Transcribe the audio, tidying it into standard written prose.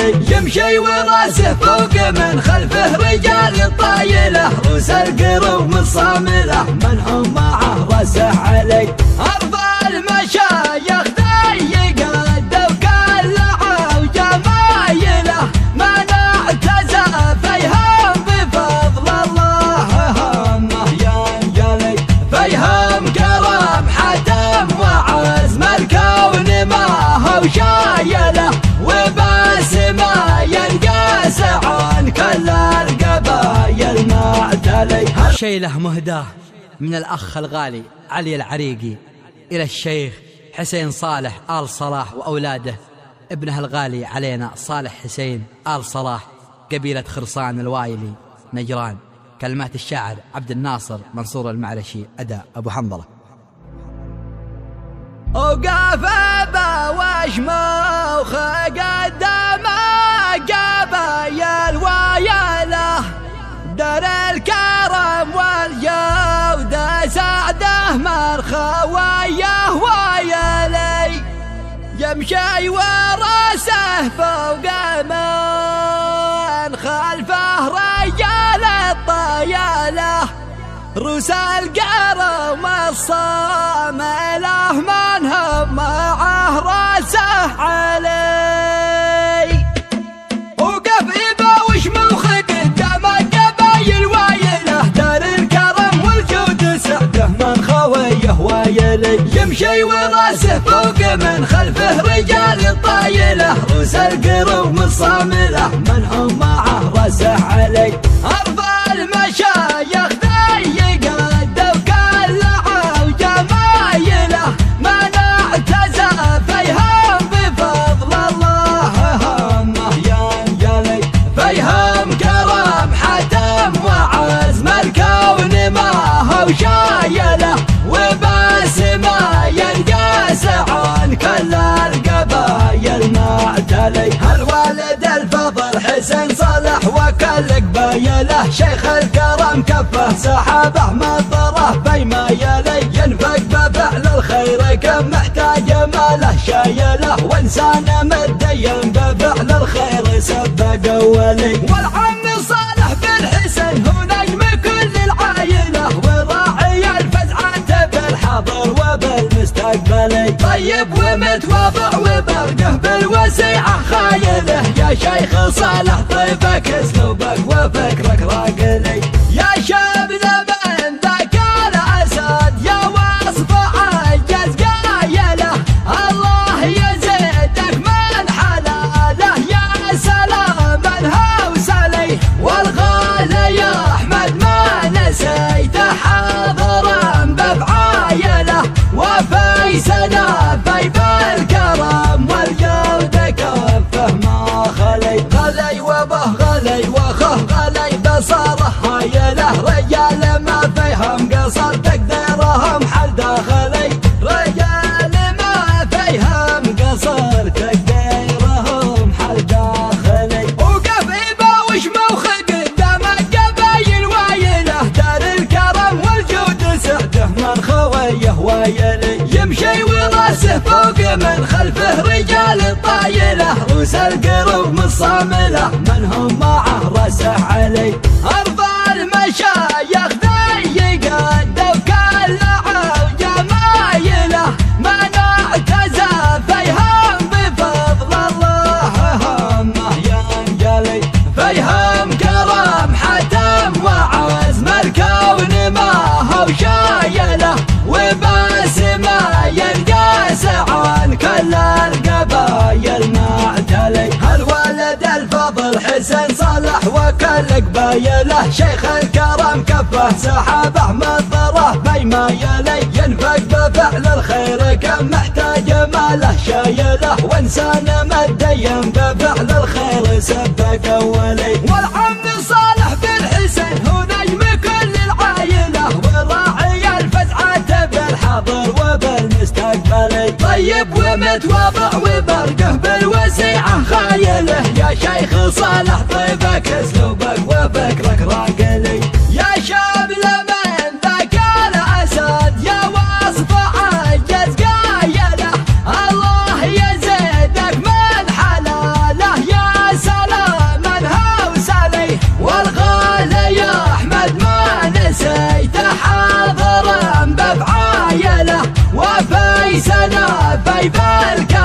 لي يمشي وراسه فوق من خلفه رجال طايله روس القروم الصامله من هم معه راسه علي ارض المشايخ ضيق الدوك اللعه وجمايله ما نعتزى فيهم بفضل الله همه ينجلي فيهم كرم حتم وعزم الكون ما هو شايله وبس ما ينقاس عن كل القبايل معتلي. شيله مهداه من الأخ الغالي علي العريقي إلى الشيخ حسين صالح آل صلاح وأولاده، ابنه الغالي علينا صالح حسين آل صلاح قبيلة خرصان الوايلي نجران. كلمات الشاعر عبد الناصر منصور المعرشي، أداء أبو حنظلة. وقف بوشموخ قدام قبايل وايله در الكرم والجود سعده من خوايه وايلي يمشي وراسه فوق من خلفه رجال الطياله روس القرم الصامله من هم معه راسه علي وقف بوشموخ قدام القبايل وايله دار الكرم والجود سعده من خويه وايلي يمشي وراسه فوق من خلفه رجال الطايله روس القروم الصامله من هم معه راسه علي ارض المشايخ ضيق الدوك اللعه وجمايله ما نعتزى فيهم بفضل الله همه ينجلي فيهم كرم حتم وعزم الكون ما هو شايله وبس ما ينقاس عن كل القبايل معتلي. الوالد الفضل حسين صالح وكل قبايله شيخ الكرم كفه سحابه مطره بيما يلي ينفق بفعل الخير كم محتاج ماله شايله وانسان متدين بفعل الخير سبق ولي. والعم صالح بن حسين هو نجم كل العايله وراعي الفزعه بالحاضر وبالمستقبلي طيب ومتواضع وبرقه بالوسيعه خايله يا شيخ صالح طيبك اسلوبك وفكرك راقلي يا شاب زمن ذاك الاسد يا وصف عجز قايله الله يزيدك من حلاله يا سلام الهوسلي والغالي يا احمد ما نسيت حاضرا بفعايله وفيسنا في بالكرم والجود كفه ما خلي غلي وبه غلي وخه غلي بصاره هايله رجال ما فيهم قصر تقديرهم حل داخلي رجال ما فيهم قصر تقديرهم حل داخلي وقف بوشموخ قدام القبايل وايله دار الكرم والجود سعده من خويه وايلي يمشي وراسه فوق من خلفه رجال الطايله روس القروم الصامله من هم معه راسه علي ارض المشايخ ضيق الدوك اللعه وجمايله ما نعتزى فيهم بفضل الله همه ينجلي فيهم كرم حتم وعزم الكون ما هو شايله وبس ما ينقاس عن كل القبايل معتلي. الوالد الفضل حسين صالح وكل قبايله شيخ الكرم كفه سحابه مطره بيما يلي ينفق بفعل الخير كم محتاج ماله شايله وانسان متدين بفعل الخير سبق ولي. والعم صالح بن حسين هو نجم كل العايله وراعي الفزعه بالحاضر وبالمستقبلي طيب ومتواضع وبرقه بالوسيعه خايله يا شيخ صالح طيبك اسلوبك وفكرك راقلي يا شاب زمن ذاك الاسد يا وصف عجز قايله الله يزيدك من حلاله يا ضيف الكرم